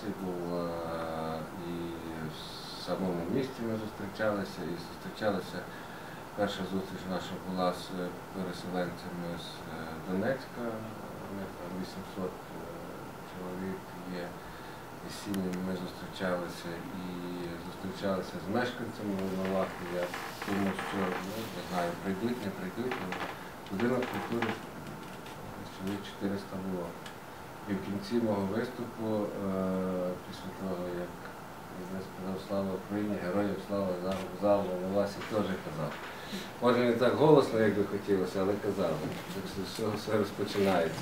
хлопці, був і в самому місті ми зустрічалися, і зустрічалися. Перша зустріч наша була з переселенцями з Донецька, у них там 800 чоловік є, і з сім'ями ми зустрічалися з мешканцями Волновахи. Я думаю, що, не знаю, прийдуть, не прийдуть, будинок культури чоловік 400 було. І в кінці мого виступу, після того, як я сказав «Слава Україні», «Героям слава», зал Волновасі теж казав. Може не так голосно, як би хотілося, але казав. З цього все розпочинається.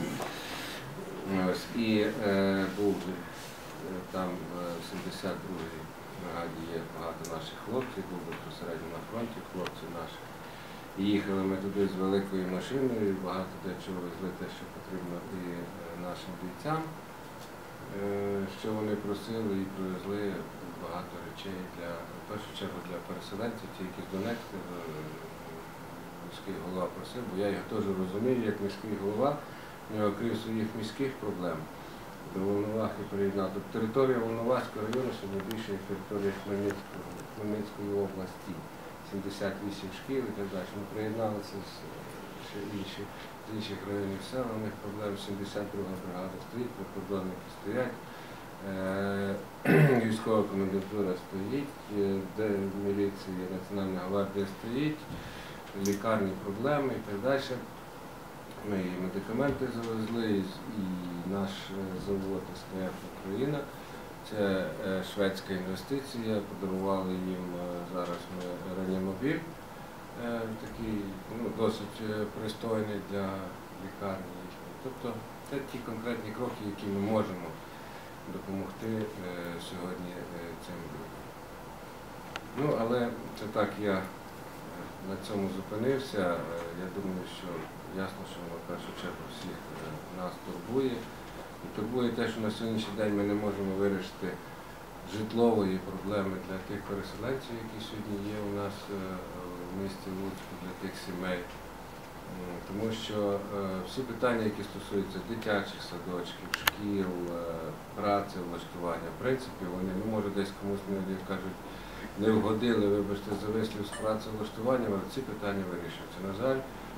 І був там в 72-й бригаді є багато наших хлопців, був безпосередньо на фронті хлопці наші. І їхали ми туди з великою машиною, і багато дечого везли те, що потрібно і нашим бійцям, що вони просили, і привезли багато речей, в першу чергу для переселенців, тільки з Донецька міський голова просив, бо я його теж розумію, як міський голова, окрім своїх міських проблем, до Волновахи приєднав. Тобто територія Волноваського району сьогодні більше, як територія Хмельницької області. 78 шкіл і так далі. Ми приєдналися з інших районів села, у них проблем. 72-га бригада стоїть, прикордонники стоять, військова комендатура стоїть, де міліція, Національна гвардія стоїть, лікарні проблеми і так далі. Ми і медикаменти завезли, і наш завод СКФ «Україна». Це шведська інвестиція, подарували їм зараз ми реанімобіль, такий досить пристойний для лікарні. Тобто це ті конкретні кроки, які ми можемо допомогти сьогодні цим людям. Але це так, я на цьому зупинився. Я думаю, що ясно, що воно в першу чергу всіх нас турбує. І турбує те, що на сьогоднішній день ми не можемо вирішити житлової проблеми для тих переселенців, які сьогодні є у нас в місті Луцьку, для тих сімей. Тому що всі питання, які стосуються дитячих садочків, шкіл, праці, влаштування, в принципі, вони, може десь комусь кажуть, не вгодили, вибачте, за вислів з працевлаштуванням, але ці питання вирішуються. На жаль,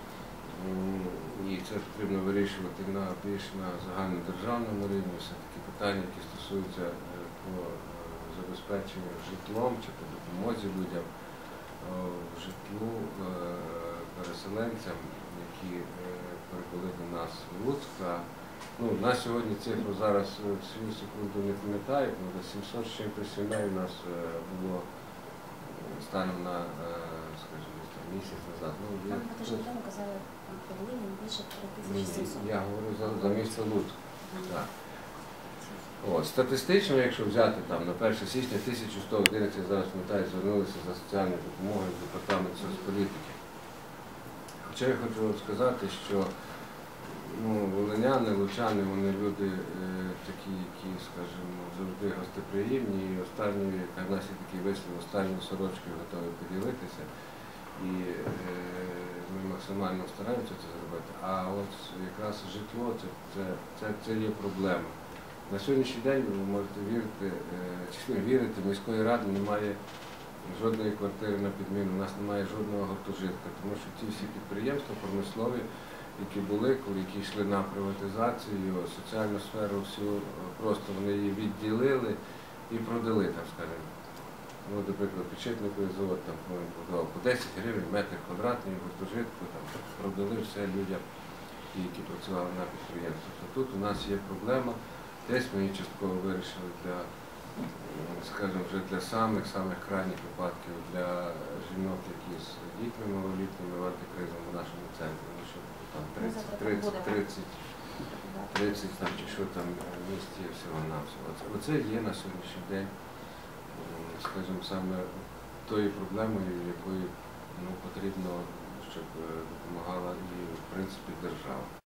і це потрібно вирішувати більш на загальнодержавному рівні, все-таки питання, які стосуються по забезпеченню житлом чи по допомозі людям в житлу переселенцям, які прибули до нас в Луцьк. На сьогодні цифру зараз в свою секунду не пам'ятаю, але 700 з чим-то сімей у нас було станом на, скажімо, місяць назад. Там тиждень тому казали, прибули більше 3700. Я говорю за місто Луцьк. Статистично, якщо взяти на 1 січня 1111, зараз пам'ятаю, звернулися за соціальною допомогою в департамент соцполітики. Хоча я хочу сказати, що волиняни, лучани, вони люди такі, які, скажімо, завжди гостеприємні, і останньою, як в нас є такий вислів, останньою сорочкою готові поділитися. І ми максимально стараємося це зробити. А от якраз житло це є проблема. На сьогоднішній день ви можете вірити, чи не вірити, міської ради немає жодної квартири на підміну, у нас немає жодного гуртожитка, тому що ті всі підприємства промислові, які були, які йшли на приватизацію, соціальну сферу всю, просто вони її відділили і продали, так скажімо. Наприклад, печатниковий завод продавав по 10 гривень метр квадратний гуртожитку, продали все людям, які працювали на підприємстві. Тут у нас є проблема, десь ми її частково вирішили скажімо, вже для самих крайніх випадків, для жінок, які з дітьми малолітніми в антикризному нашому центрі, тому що там 30 чи що там в місті всього-навсього. Оце є на сьогоднішній день, скажімо, саме тою проблемою, якою потрібно, щоб допомагала і, в принципі, держава.